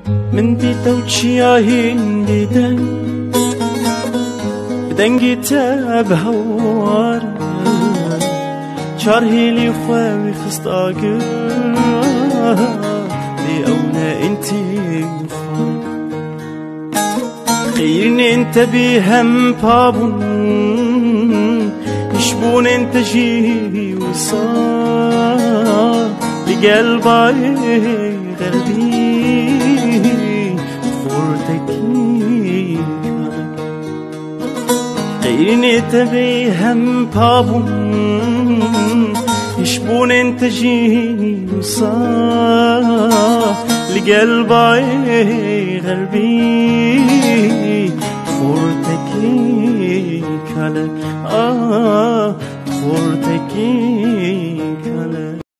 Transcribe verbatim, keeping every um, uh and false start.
من دي توجيهين ديدن بدن كتاب هوار شارهي لي خوي خستاقر لي أونا انتي مخار خيرني انت بيهم بابون يشبون انت جي وصار لقلبي غربي خورتكي خيرني انت بيهم بابون يشبون انت جي وصار لقلبي غربي خورتكي كلا آه خورتكي